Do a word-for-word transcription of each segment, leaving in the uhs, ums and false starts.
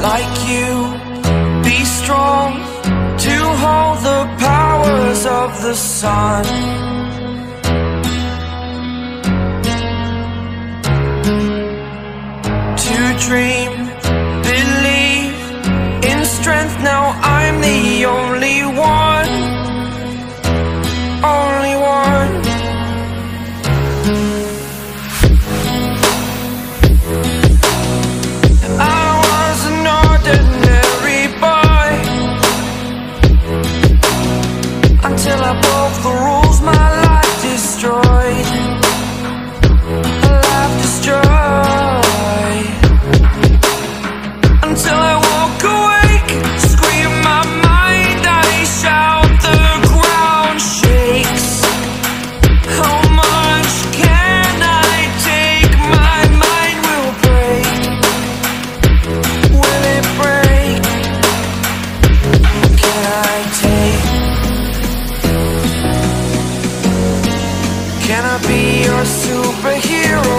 like you, be strong to hold the powers of the sun. To dream, believe in strength, now I'm the only one, only one. I was an ordinary boy until I broke the rules, my life destroyed, a life destroyed. Until I woke awake, scream my mind, I shout, the ground shakes. How much can I take? My mind will break. Will it break? Can I take? Can I be your superhero?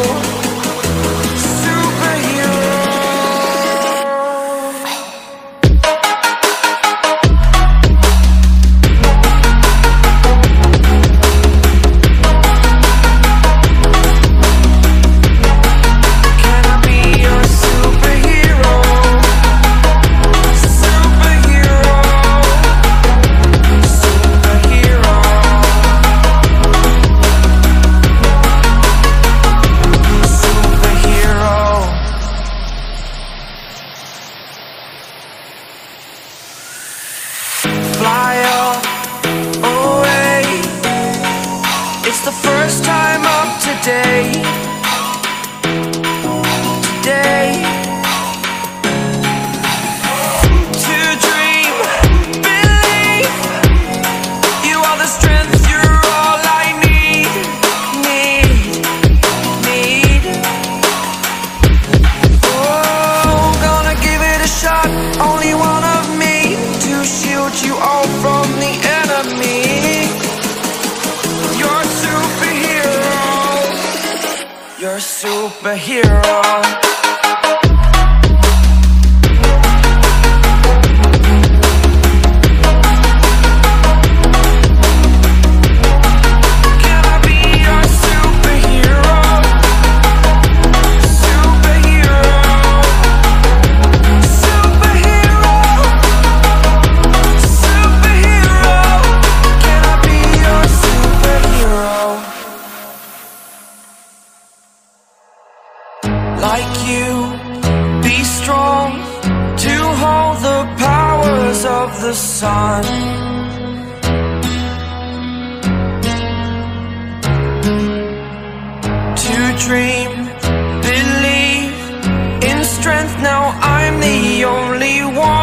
Fly up, away. It's the first time of today. Today. To dream, believe. You are the strength, you're all I need. Need, need. Oh, gonna give it a shot. Only one of me to shield you all from the enemy. You're a superhero. You're a superhero. Like you, be strong to hold the powers of the sun. To dream, believe in strength, now I'm the only one.